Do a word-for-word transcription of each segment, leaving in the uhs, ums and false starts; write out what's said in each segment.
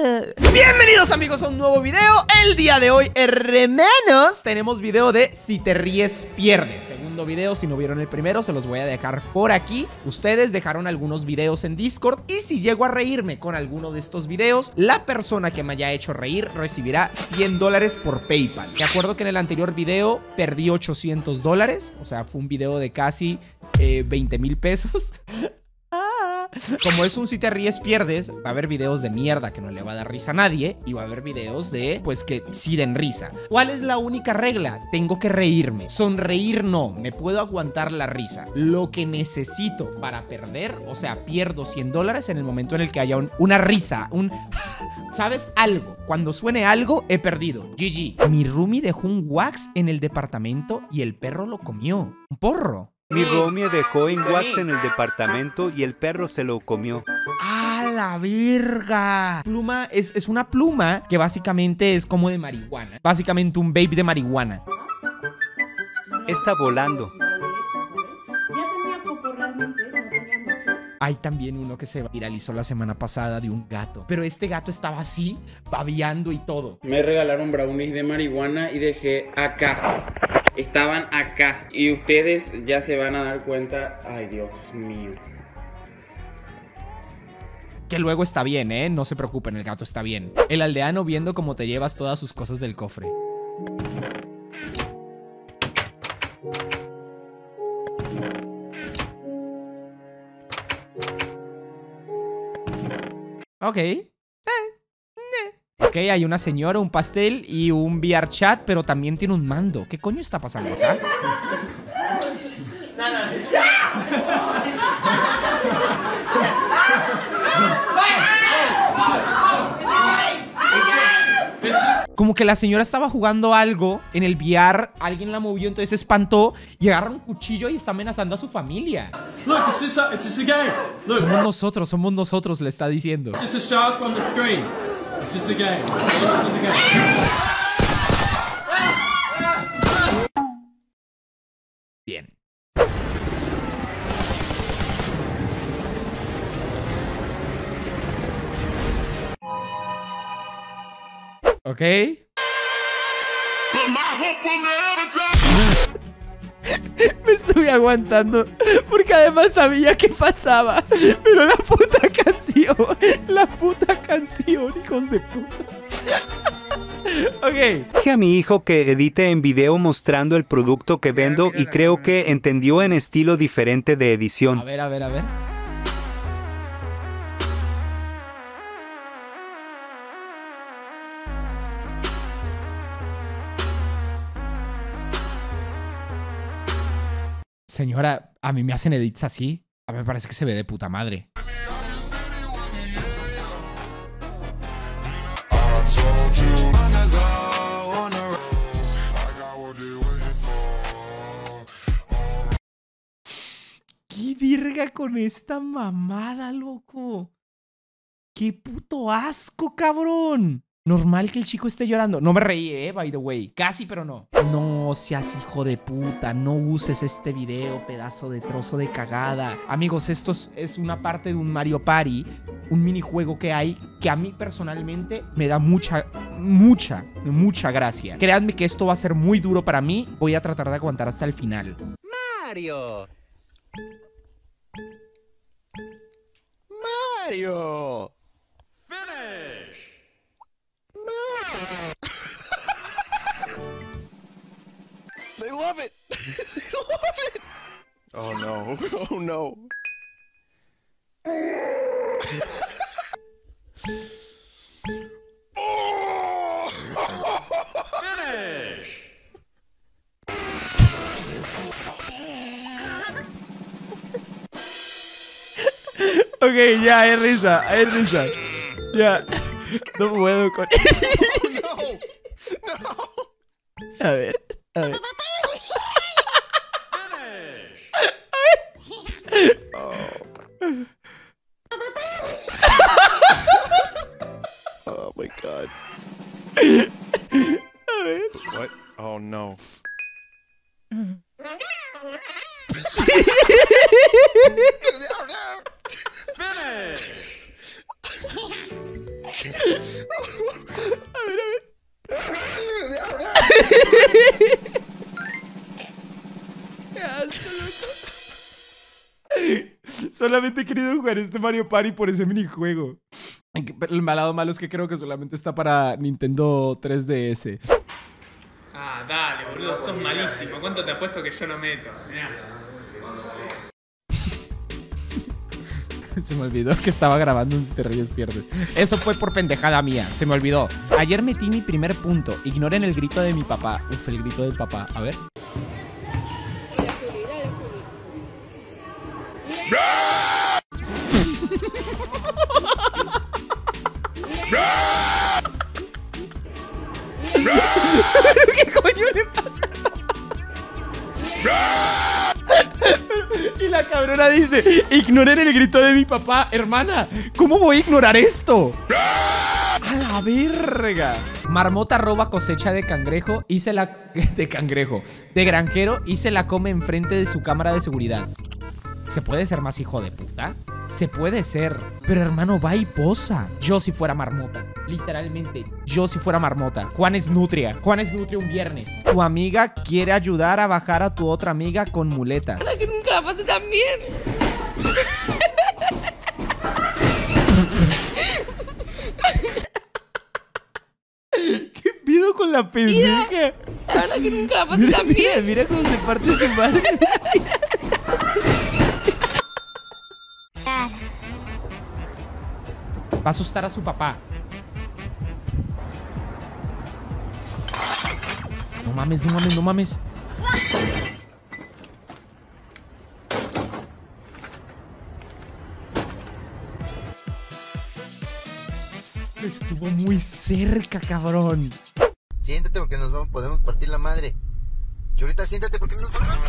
Bienvenidos amigos a un nuevo video. El día de hoy, hermanos, tenemos video de Si te ríes, pierdes. Segundo video, si no vieron el primero, se los voy a dejar por aquí. Ustedes dejaron algunos videos en Discord y si llego a reírme con alguno de estos videos, la persona que me haya hecho reír recibirá cien dólares por PayPal. De acuerdo que en el anterior video perdí ochocientos dólares, o sea, fue un video de casi eh, veinte mil pesos. Como es un si te ríes pierdes, va a haber videos de mierda que no le va a dar risa a nadie y va a haber videos de, pues, que sí den risa. ¿Cuál es la única regla? Tengo que reírme. Sonreír no, me puedo aguantar la risa. Lo que necesito para perder, o sea, pierdo cien dólares en el momento en el que haya un, una risa, un... ¿Sabes? Algo. Cuando suene algo, he perdido. G G. Mi roomie dejó un wax en el departamento y el perro lo comió. Un porro. Mi roomie dejó en wax en el departamento y el perro se lo comió. ¡A la verga! Pluma es, es una pluma que básicamente es como de marihuana. Básicamente un vape de marihuana. Está volando. Hay también uno que se viralizó la semana pasada de un gato. Pero este gato estaba así, babeando y todo. Me regalaron brownies de marihuana y dejé acá. Estaban acá. Y ustedes ya se van a dar cuenta. Ay, Dios mío. Que luego está bien, ¿eh? No se preocupen, el gato está bien. El aldeano viendo cómo te llevas todas sus cosas del cofre. Ok. Eh, eh. Ok, hay una señora, un pastel y un V R chat, pero también tiene un mando. ¿Qué coño está pasando acá? Como que la señora estaba jugando algo en el V R, alguien la movió, entonces se espantó y agarra un cuchillo y está amenazando a su familia. Look, it's just a, it's just a game. Look, Somos nosotros, somos nosotros, le está diciendo. it's just a shark on the screen. It's just a game. It's just a game. Bien. Ok. Me estuve aguantando porque además sabía qué pasaba. Pero la puta canción, la puta canción, hijos de puta. Ok. Dije a mi hijo que edite en video mostrando el producto que vendo y creo que entendió en estilo diferente de A edición. ver, a ver, a ver. Señora, a mí me hacen edits así. A mí me parece que se ve de puta madre. ¿Qué virga con esta mamada, loco? ¡Qué puto asco, cabrón! Normal que el chico esté llorando. No me reí, eh, by the way. Casi, pero no. No seas hijo de puta. No uses este video, pedazo de trozo de cagada. Amigos, esto es, es una parte de un Mario Party. Un minijuego que hay que a mí personalmente me da mucha, mucha, mucha gracia. Créanme que esto va a ser muy duro para mí. Voy a tratar de aguantar hasta el final. Mario. Mario. They love it. They love it. Oh no. Oh no. Oh! Finish. Ok, ya, hay risa, hay risa. Ya. No puedo con... No. No. A ver, a ver. Oh my god. What? Oh no. Finish. A ver, a ver. Qué asco, loco. Solamente he querido jugar este Mario Party por ese minijuego. El malado malo es que creo que solamente está para Nintendo tres D S. Ah, dale, boludo, sos malísimo. ¿Cuánto te apuesto que yo no meto? Mirá. Se me olvidó que estaba grabando un Si te ríes pierdes. Eso fue por pendejada mía, se me olvidó. Ayer metí mi primer punto. Ignoren el grito de mi papá. Uf, el grito del papá, a ver. ¿Qué coño le pasa? Y la cabrona dice, ignoren el grito de mi papá. Hermana, ¿cómo voy a ignorar esto? ¡A la verga! Marmota roba cosecha de cangrejo y se la... De cangrejo. De granjero y se la come enfrente de su cámara de seguridad. ¿Se puede ser más hijo de puta? Se puede ser. Pero hermano, va y posa. Yo si fuera marmota. Literalmente, yo si fuera marmota. Juan es nutria. Juan es nutria un viernes. Tu amiga quiere ayudar a bajar a tu otra amiga con muletas. Que nunca la pasé tan bien. ¿Qué pido con la pendeja? La verdad que nunca la pasé Mira, tan mira, bien. mira cómo se parte su madre. Va a asustar a su papá. No mames, no mames, no mames. Estuvo muy cerca, cabrón. Siéntate porque nos vamos, podemos partir la madre. Churrita, siéntate porque nos vamos.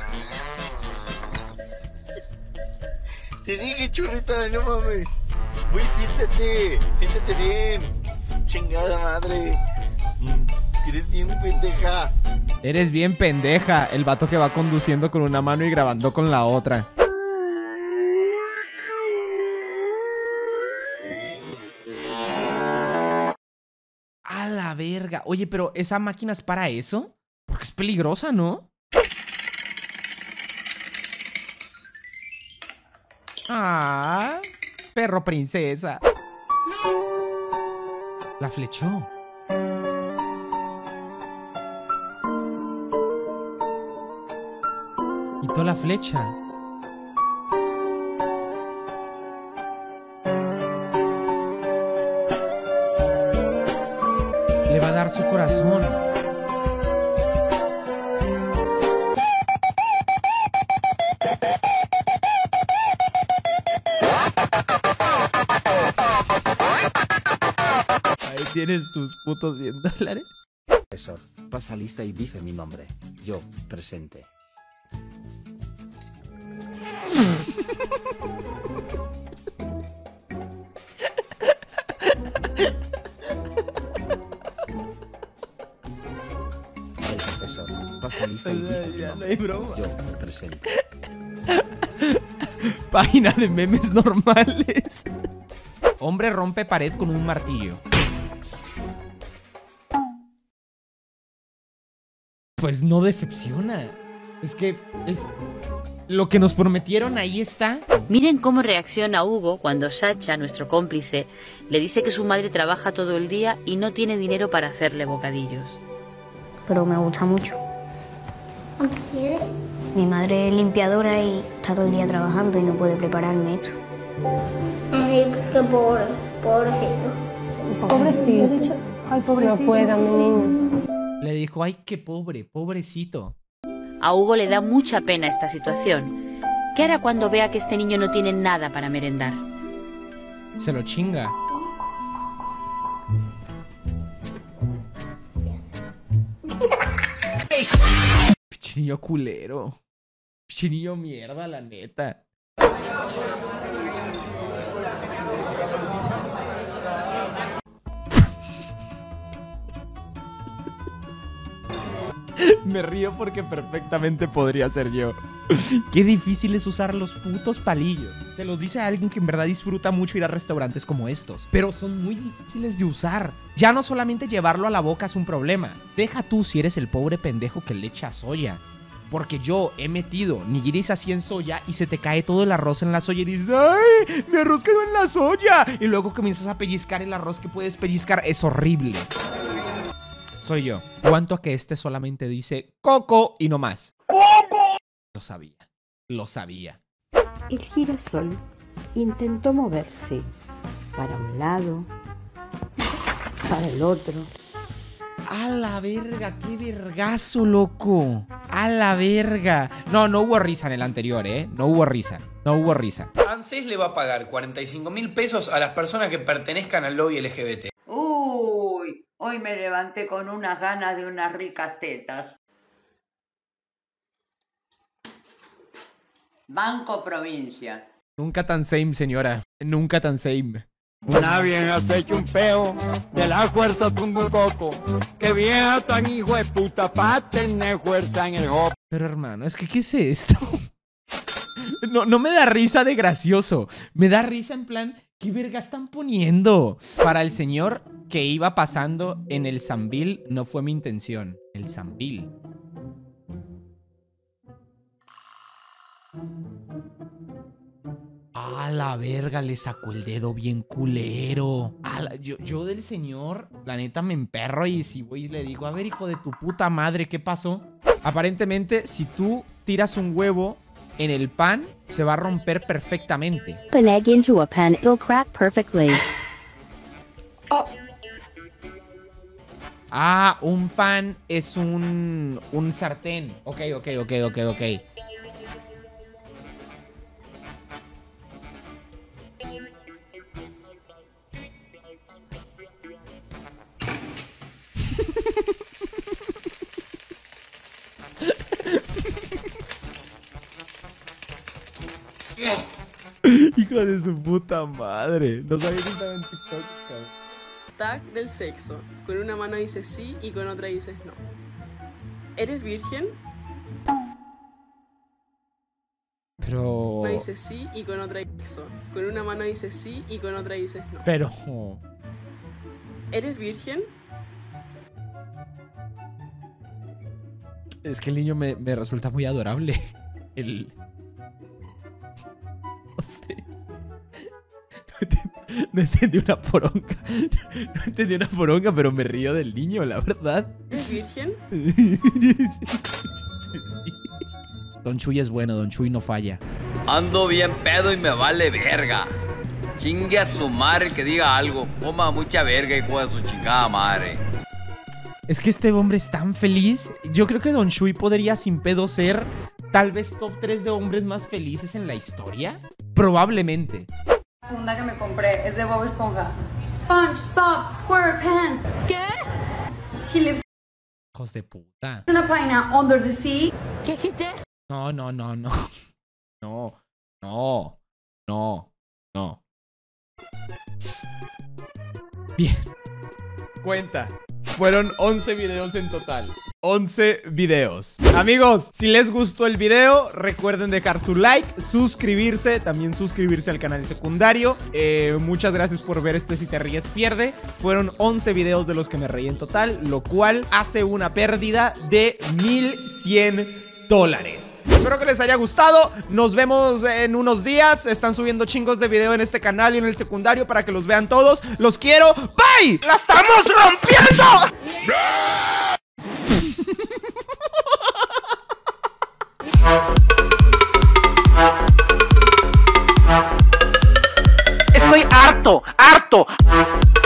Te dije, churrita, no mames. Güey, siéntate, siéntate bien. Chingada madre. Eres bien pendeja. Eres bien pendeja. El vato que va conduciendo con una mano y grabando con la otra. A la verga. Oye, pero ¿esa máquina es para eso? Porque es peligrosa, ¿no? Ah, perro princesa. La flechó. Quitó la flecha. Le va a dar su corazón. Ahí tienes tus putos cien dólares. Profesor, pasa lista y dice mi nombre. Yo, presente. El profesor, pasa lista y dice mi Ya no nombre. hay broma. Yo, presente. Página de memes normales. Hombre rompe pared con un martillo. Pues no decepciona. Es que es lo que nos prometieron, ahí está. Miren cómo reacciona Hugo cuando Sacha, nuestro cómplice, le dice que su madre trabaja todo el día y no tiene dinero para hacerle bocadillos. Pero me gusta mucho. ¿Cuánto quieres? Mi madre es limpiadora y está todo el día trabajando y no puede prepararme esto. Ay, qué pobre, pobrecito. Pobrecito. He dicho, ay, pobrecito. No pueda, mi niño. Le dijo, ay, qué pobre, pobrecito. A Hugo le da mucha pena esta situación. ¿Qué hará cuando vea que este niño no tiene nada para merendar? Se lo chinga. Pinche niño culero. Pinche niño mierda, la neta. Me río porque perfectamente podría ser yo. Qué difícil es usar los putos palillos. Te los dice alguien que en verdad disfruta mucho ir a restaurantes como estos. Pero son muy difíciles de usar. Ya no solamente llevarlo a la boca es un problema. Deja tú si eres el pobre pendejo que le echa soya. Porque yo he metido nigiris así en soya y se te cae todo el arroz en la soya y dices, ¡ay! ¡Mi arroz quedó en la soya! Y luego comienzas a pellizcar el arroz que puedes pellizcar. Es horrible. Soy yo. ¿Cuánto a que este solamente dice Coco y no más? Lo sabía. Lo sabía. El girasol intentó moverse para un lado, para el otro. A la verga, qué vergazo, loco. A la verga. No, no hubo risa en el anterior, ¿eh? No hubo risa. No hubo risa. ANSES le va a pagar cuarenta y cinco mil pesos a las personas que pertenezcan al lobby L G B T. Uy, hoy me levanté con unas ganas de unas ricas tetas. Banco Provincia. Nunca tan same, señora. Nunca tan same. Una vieja se echa un peo, de la fuerza tumba un coco. Que vieja tan hijo de puta pa' tener fuerza en el hop. Pero hermano, es que ¿qué es esto? No, no me da risa de gracioso. Me da risa en plan, ¿qué verga están poniendo? Para el señor que iba pasando en el Sambil, no fue mi intención. El Sambil. A la verga, le sacó el dedo bien culero. A la, yo, yo del señor, la neta me emperro y si voy y le digo, a ver, hijo de tu puta madre, ¿qué pasó? Aparentemente, si tú tiras un huevo en el pan, se va a romper perfectamente. An egg into a pan, it'll crack perfectly. Oh. Ah, un pan es un, un sartén. Ok, ok, ok, ok, ok. Hijo de su puta madre. No sabía que estaba en TikTok, cabrón. Tag del sexo. Con una mano dices sí y con otra dices no. ¿Eres virgen? Pero... Una dices sí y con otra dices sexo. Con una mano dices sí y con otra dices no. Pero... ¿Eres virgen? Es que el niño me, me resulta muy adorable. El... No sé. No entendí, no entendí una poronga. No entendí una poronga, pero me río del niño, la verdad. ¿Es virgen? Don Chuy es bueno, Don Chuy no falla. Ando bien pedo y me vale verga. Chingue a su madre que diga algo. Coma mucha verga, hijo de su chingada madre. Es que este hombre es tan feliz. Yo creo que Don Chuy podría sin pedo ser tal vez top tres de hombres más felices en la historia. Probablemente. La funda que me compré es de Bob Esponja. SpongeBob SquarePants. ¿Qué? He lives Hijos de puta. in a pineapple under the sea. ¿Qué dijiste? No, no, no, no. No, no, no, no. Bien. Cuenta. Fueron once videos en total. once videos. Amigos, si les gustó el video, recuerden dejar su like, suscribirse, también suscribirse al canal secundario. Eh, muchas gracias por ver este Si Te Ríes Pierde. Fueron once videos de los que me reí en total, lo cual hace una pérdida de mil cien dólares. Espero que les haya gustado. Nos vemos en unos días. Están subiendo chingos de video en este canal y en el secundario para que los vean todos. Los quiero. ¡Bye! ¡La estamos rompiendo! Estoy harto, harto.